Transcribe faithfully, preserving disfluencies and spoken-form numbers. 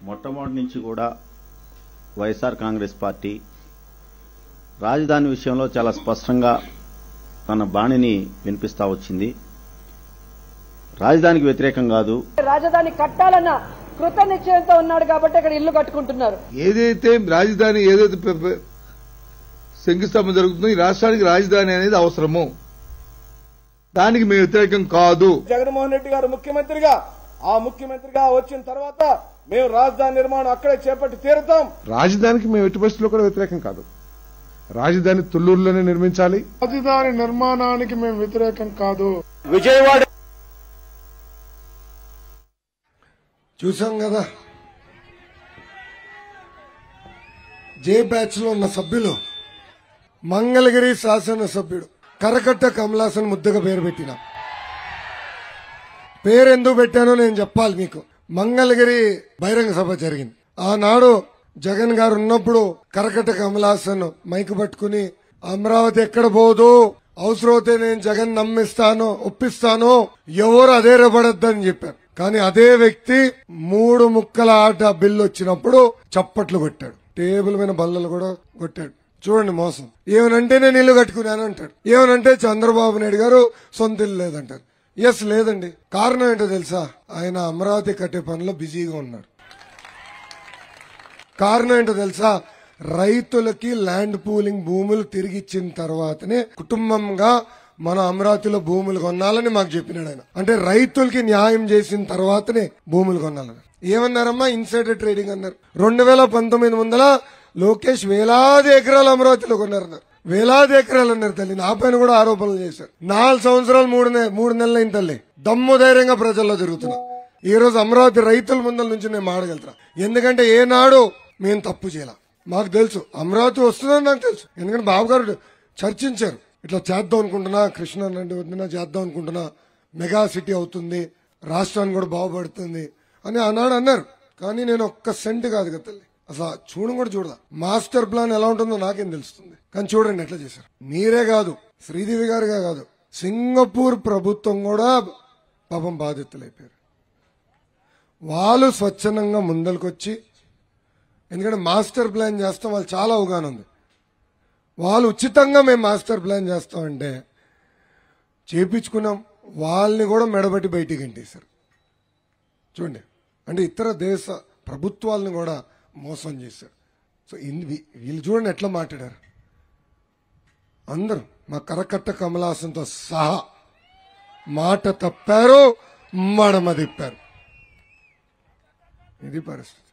మొట్టమొదటి నుంచి కూడా వైఎస్ఆర్ కాంగ్రెస్ పార్టీ రాజధాని విషయంలో చాలా స్పష్టంగా తన బాణిని వినిపిస్తా వచ్చింది. రాజధానికి వ్యతిరేకం కాదు, రాజధాని కట్టాలన్న కృత నిశ్చయంతో ఉన్నాడు కాబట్టి అక్కడ ఇల్లు కట్టుకుంటున్నారు. ఏదైతే రాజధాని ఏదైతే శంకుస్థాపన జరుగుతుందో ఈ రాష్ట్రానికి రాజధాని అనేది అవసరము, దానికి మేము వ్యతిరేకం కాదు. జగన్మోహన్ రెడ్డి గారు ముఖ్యమంత్రిగా ఆ ముఖ్యమంత్రిగా వచ్చిన తర్వాత మేము రాజధాని నిర్మాణం అక్కడే చేపట్టి తీరుతాం. రాజధానికి మేము ఎట్టి పరిస్థితుల్లో కూడా వ్యతిరేకం కాదు. రాజధాని తుళ్లూరులోనే నిర్మించాలి. రాజధాని నిర్మాణానికి మేము వ్యతిరేకం కాదు. విజయవాడ చూసాం కదా, జే బ్యాచ్ లో ఉన్న సభ్యులు మంగళగిరి శాసనసభ్యుడు కరకట్ట కమలాసన్ ముద్దగా పేరు పెట్టిన పేరు ఎందుకు పెట్టానో నేను చెప్పాలి మీకు. మంగళగిరి బహిరంగ సభ జరిగింది. ఆనాడు జగన్ గారు ఉన్నప్పుడు కరకట్ట కమలాసన్ మైకు పట్టుకుని అమరావతి ఎక్కడ పోదు, అవసరమైతే నేను జగన్ నమ్మిస్తాను ఒప్పిస్తాను, ఎవరు అదేరబడద్దని చెప్పారు. కానీ అదే వ్యక్తి మూడు ముక్కల ఆట బిల్లు వచ్చినప్పుడు చప్పట్లు కొట్టాడు, టేబుల్ మీద బల్లలు కూడా కొట్టాడు. చూడండి మోసం. ఏమనంటే నేను ఇల్లు కట్టుకున్నాను అంటాడు, ఏమనంటే చంద్రబాబు నాయుడు గారు సొంత ఇల్లు లేదంటారు. ఎస్ లేదండి. కారణం ఏంటో తెలుసా? ఆయన అమరావతి కట్టే పనిలో బిజీగా ఉన్నాడు. కారణం ఏంటో తెలుసా? రైతులకి ల్యాండ్ పూలింగ్ భూములు తిరిగి ఇచ్చిన తర్వాతనే కుటుంబంగా మన అమరావతిలో భూములు కొనాలని మాకు చెప్పినాడు ఆయన. అంటే రైతులకి న్యాయం చేసిన తర్వాతనే భూములు కొనాలని. ఏమన్నారమ్మా? ఇన్సైడర్ ట్రేడింగ్ అన్నారు. రెండు వేల పంతొమ్మిది వందల లోకేష్ వేలాది ఎకరాలు అమరావతిలో కొన్నారన్నారు. వేలాది ఎకరాలు అన్నారు తల్లి. నా పైన కూడా ఆరోపణలు చేశారు. నాలుగు సంవత్సరాలు మూడు మూడు నెలలు అయిన తల్లి దమ్ము ధైర్యంగా ప్రజల్లో తిరుగుతున్నా. ఈ రోజు అమరావతి రైతుల ముందల నుంచి నేను మాడగలుగుతున్నా. ఎందుకంటే ఏనాడు మేము తప్పు చేయాల. మాకు తెలుసు అమరావతి వస్తుందని నాకు తెలుసు. ఎందుకంటే బాబు గారు చర్చించారు, ఇట్లా చేద్దాం అనుకుంటున్నా, కృష్ణ నది వద్దున చేద్దాం అనుకుంటున్నా, మెగా సిటీ అవుతుంది, రాష్ట్రాన్ని కూడా బాగుపడుతుంది అని ఆనాడు అన్నారు. కానీ నేను ఒక్క సెంట్ కాదు కదా తల్లి, అసలు చూడడం కూడా చూడదా. మాస్టర్ ప్లాన్ ఎలా ఉంటుందో నాకేం తెలుస్తుంది. కానీ చూడండి ఎట్లా చేశారు. మీరే కాదు, శ్రీదేవి గారుగా కాదు, సింగపూర్ ప్రభుత్వం కూడా పాపం బాధితులైపోయారు. వాళ్ళు స్వచ్ఛందంగా ముందలకొచ్చి, ఎందుకంటే మాస్టర్ ప్లాన్ చేస్తాం, వాళ్ళు చాలా అవగాహన ఉంది. వాళ్ళు ఉచితంగా మేము మాస్టర్ ప్లాన్ చేస్తామంటే చేపించుకున్నాం. వాళ్ళని కూడా మెడబట్టి బయటికి గంటేశారు. చూడండి, అంటే ఇతర దేశ ప్రభుత్వాలను కూడా మోసం చేశారు. సో వీళ్ళు చూడండి ఎట్లా మాట్లాడారు. అందరూ మా కరకట్ట కమలాసంతో సహా మాట తప్పారు, మడమ తిప్పారు. ఇది పరిస్థితి.